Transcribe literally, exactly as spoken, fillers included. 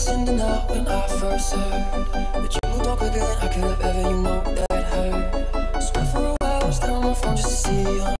in denial when I first heard that you moved on quicker than I could have ever, you know that hurt. Swear for a while, I was there on my phone just to see you.